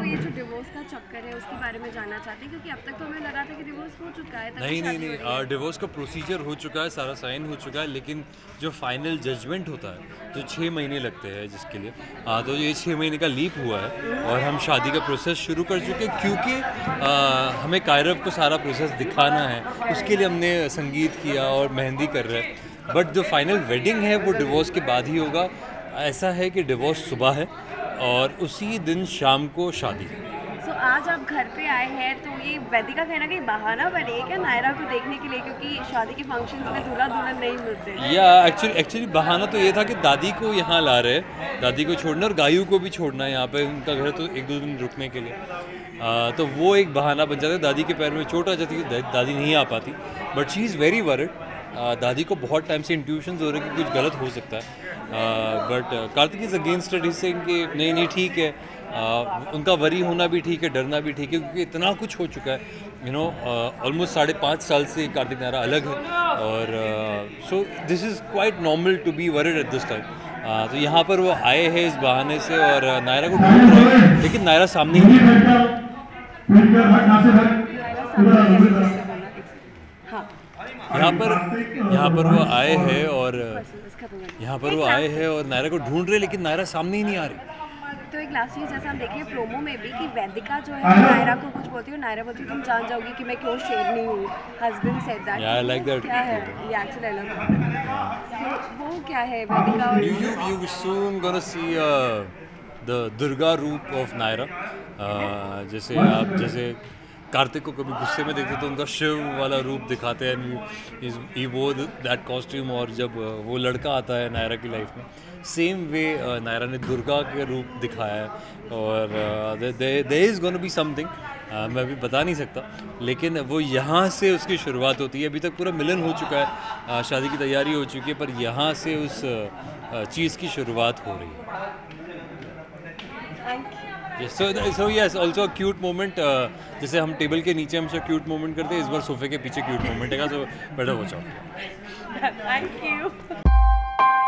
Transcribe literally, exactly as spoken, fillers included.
ये जो डिवोर्स का चक्कर है उसके बारे में जानना चाहते हैं, क्योंकि अब तक तो हमें लगा था कि डिवोर्स हो चुका है। नहीं नहीं नहीं, डिवोर्स का प्रोसीजर हो चुका है, सारा साइन हो चुका है, लेकिन जो फाइनल जजमेंट होता है जो छः महीने लगते हैं जिसके लिए, हाँ तो ये छः महीने का लीप हुआ है और हम शादी का प्रोसेस शुरू कर चुके हैं, क्योंकि आ, हमें कायरव को सारा प्रोसेस दिखाना है, उसके लिए हमने संगीत किया और मेहंदी कर रहे हैं। बट जो फाइनल वेडिंग है वो डिवोर्स के बाद ही होगा। ऐसा है कि डिवोर्स सुबह है और उसी दिन शाम को शादी है। तो आज आप घर पे आए हैं, तो ये वेदिका कहना कहीं बहाना बने क्या नायरा को देखने के लिए, क्योंकि शादी के फंक्शंस में दूल्हा दुल्हन नहीं मिलते? या एक्चुअली एक्चुअली बहाना तो ये था कि दादी को यहाँ ला रहे हैं, दादी को छोड़ना और गायू को भी छोड़ना है यहाँ पे, उनका घर तो एक दो दिन रुकने के लिए। आ, तो वो एक बहाना बन जाता है, दादी के पैर में चोट आ जाती है, दादी नहीं आ पाती। But she is very worried. दादी को बहुत टाइम से इंट्यूशंस हो रहे हैं कि कुछ गलत हो सकता है, but Kartik is against it, say कि नहीं नहीं ठीक है। uh, उनका वरी होना भी ठीक है, डरना भी ठीक है, क्योंकि इतना कुछ हो चुका है, यू नो ऑलमोस्ट साढ़े पाँच साल से कार्तिक नायरा अलग है, और so this is quite normal to be worried at this time. तो यहाँ पर वो आए हैं इस बहाने से और uh, नायरा को ढूंढ रहे हैं, लेकिन नायरा सामने ही नहीं है। यहाँ पर यहाँ पर वो आए हैं और यहाँ पर वो आए हैं और नायरा को ढूंढ रहे, लेकिन नायरा सामने ही नहीं आ रही। तो एक लास्ट चीज़ जैसा हम देखें प्रोमो में भी कि वेदिका जो है नायरा को कुछ बोलती है, नायरा बोलती है तुम जान जाओगी कि मैं क्यों शेरनी हूँ। Husband said that. या लाइक दैट। क्या है ये एक्चुअली आई लव। सो वो क्या है Vedika? You you you soon gonna see the Durga रूप ऑफ नायरा। जैसे आप जैसे कार्तिक को कभी गुस्से में देखते तो उनका शिव वाला रूप दिखाते हैं, वो दैट कॉस्ट्यूम, और जब वो लड़का आता है नायरा की लाइफ में, सेम वे नायरा ने दुर्गा के रूप दिखाया है। और there is gonna be something, मैं अभी बता नहीं सकता, लेकिन वो यहाँ से उसकी शुरुआत होती है। अभी तक पूरा मिलन हो चुका है, शादी की तैयारी हो चुकी है, पर यहाँ से उस चीज़ की शुरुआत हो रही है। Yes, so, so yes, also a cute moment. uh, जैसे हम टेबल के नीचे हमेशा क्यूट मोमेंट करते हैं, इस बार सोफे के पीछे क्यूट मोमेंट है, so better watch out. Thank you.